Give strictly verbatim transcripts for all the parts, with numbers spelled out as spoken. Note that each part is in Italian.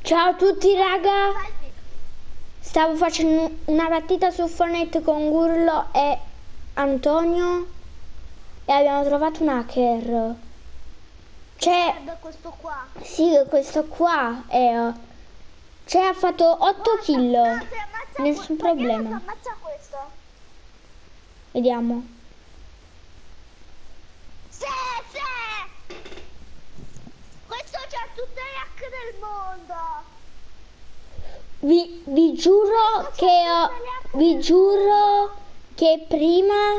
Ciao a tutti raga, stavo facendo una partita su Fortnite con Gurlo e Antonio e abbiamo trovato un hacker. C'è questo qua. Sì, questo qua è cioè ha fatto otto kill. No, Nessun problema. Ammazza questo. Vediamo. Sì, sì. Questo c'ha tutte le hack del mondo. Vi, vi giuro che uh, vi giuro che prima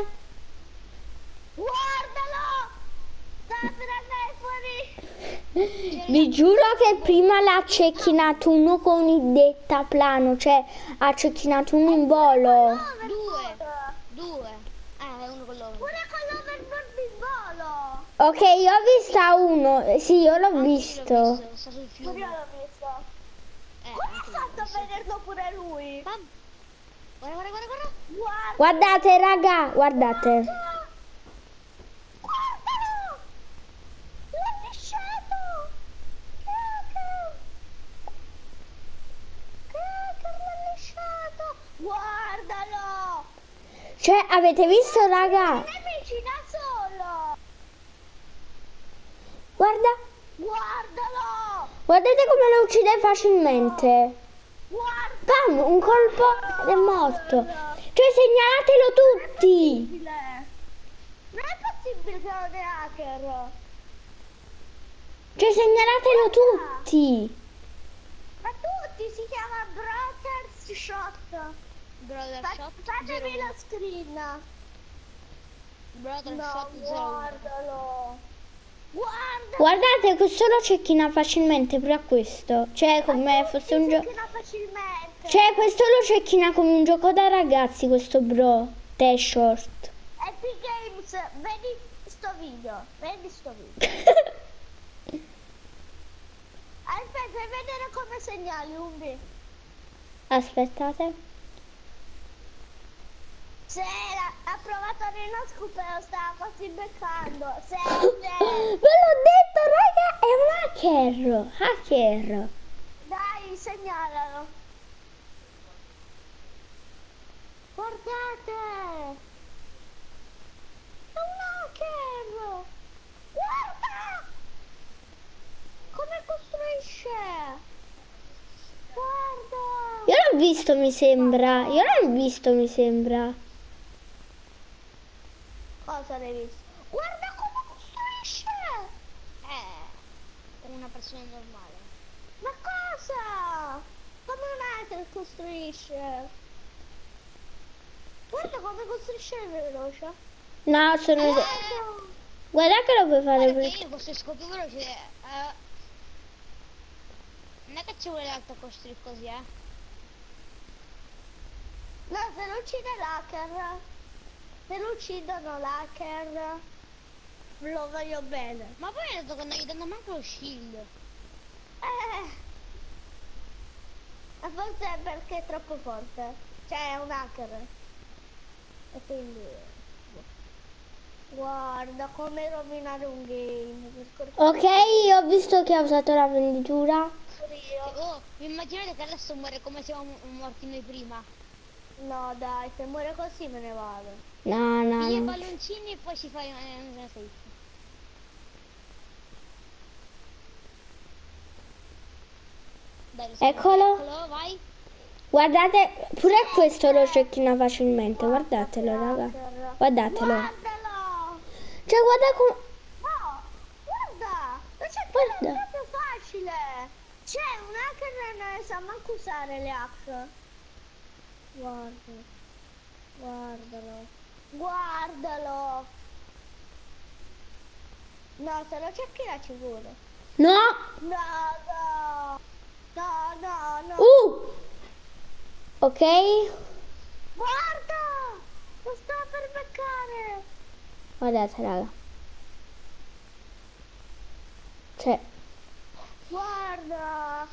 Guardalo! Sta per andare fuori. vi giuro che prima l'ha cecchinato uno con il deltaplano, cioè ha cecchinato uno in volo. Due. Due. Eh, uno con l'overboard. Pure con l'overboard in volo. Ok, io ho vista uno. Sì, io l'ho visto. Io l'ho visto, sta sul fiume. Io l'ho visto. Eh, come ha fatto a vederlo pure lui? Bam. Guarda, guarda, guarda, guarda. Guarda. Guardate raga, guardate. Guardalo! L'ha lisciato! Cracker l'ha lisciato! Guardalo! Cioè, avete visto raga? I nemici da solo! Guarda, Guardalo! guardate come lo uccide facilmente. Guarda! Bam, un colpo ed è morto. Cioè, segnalatelo tutti. Non è possibile che lo dei hacker! Cioè, segnalatelo tutti. Ma tutti si chiama Brothers Shot. Brother Fa Shot. Fatemi lo screen. Brother no, Shot guardalo. Guarda. Guardate, questo lo cecchina facilmente pure a questo. Cioè, come fosse un gioco. facilmente. Cioè, questo lo cecchina come un gioco da ragazzi, questo bro. Te short. Epic Games, vedi sto video. Vedi sto video. Aspetta, fai vedere come segnali, Umbi. Aspettate. Se ha provato a rinoscopere, lo stava quasi beccando. Se, se. Ve l'ho detto, raga, è un hacker. Hacker. Dai, segnalalo. Guardate. È un hacker. Guarda. Come costruisce. Guarda. Io l'ho visto, mi sembra. Io l'ho visto, mi sembra. Cosa l'hai visto? Guarda come costruisce! Eh, come una persona normale. Ma cosa? Come un hacker costruisce? Guarda come costruisce veloce. No, sono... Eh, Guarda che lo puoi fare guarda per... che io costruisco più veloce. Uh, non è che ci vuole l'altro costruire così, eh? No, se non uccide l'hacker. Se lo uccidono l'hacker lo voglio bene. Ma poi hai detto che non gli danno manco lo shield. Eh. Ma forse è perché è troppo forte. Cioè è un hacker. E quindi. Guarda come rovinare un game. Ok, io ho visto che ha usato la venditura. Oh, immaginate che adesso muore come siamo morti noi prima. No dai, se muore così me ne vado. No, no, Piglia i no. palloncini e poi ci fai una safe. Dai, lo Eccolo. Eccolo, vai. Guardate, pure questo lo cecchina facilmente. Guardatelo, raga. Guardatelo. Guardalo. Cioè, guarda come... No, guarda. Lo c'è Guarda. proprio facile. C'è un hacker che non sa manco usare le hack. Guarda. Guardalo. Guardalo. No, se lo cecchina ci vuole. No. No, no. No, no, no. Uh. Ok. Guarda! Lo sta per beccare! Guardate, raga. Cioè. Guarda!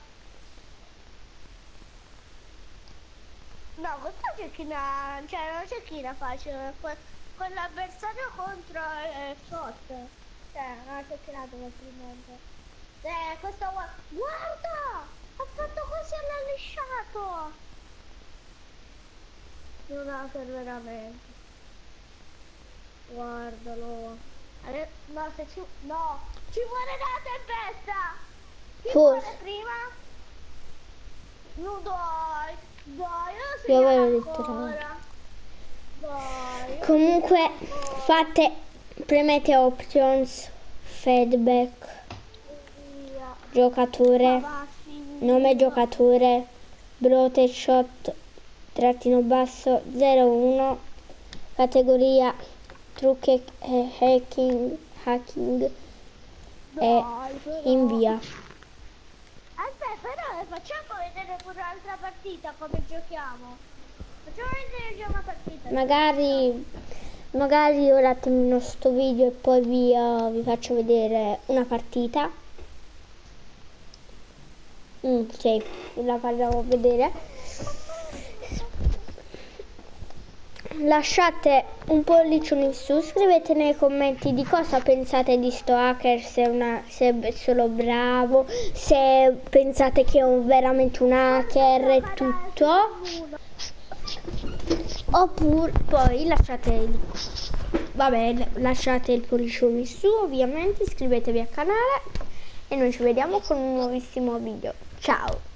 No, questa cecchina, cioè non cecchina facile, con, con l'avversario contro è forte. Cioè, non ha cecchinato facilmente. Eh, questo guarda! Guarda! Ha fatto tua. Non hacker veramente. Guardalo. Ade- No, se ci... No, ci vuole la tempesta. Chi Forse. vuole prima? No dai, dai, non si Io chiama avevo detto ancora. Dai. io Comunque non si chiama ancora. fate, premete options, feedback, Via. giocatore, Ma va, sì. nome giocatore, brote shot, trattino basso, zero uno, categoria, trucchi e hacking, hacking e Dai, però. invia. Aspetta, però facciamo vedere pure un'altra partita come giochiamo. Facciamo vedere già una partita. Magari, magari ora termino sto video e poi vi, eh, vi faccio vedere una partita. Mm, sì, la farò vedere. Lasciate un pollice in su, scrivete nei commenti di cosa pensate di sto hacker, se è, una, se è solo bravo, se pensate che è un, veramente un hacker e tutto. Oppure poi lasciate il, vabbè, lasciate il pollice in su, ovviamente, iscrivetevi al canale e noi ci vediamo con un nuovissimo video. Ciao!